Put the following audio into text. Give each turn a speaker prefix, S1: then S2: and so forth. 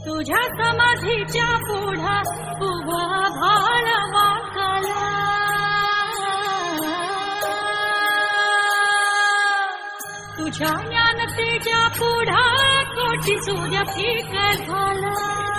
S1: तुझ्या समाधीच्या पुढा उभा भाळ वाकला तुझ्या ज्ञानतेच्या पुढा कोटी सूर्य फिकट झाला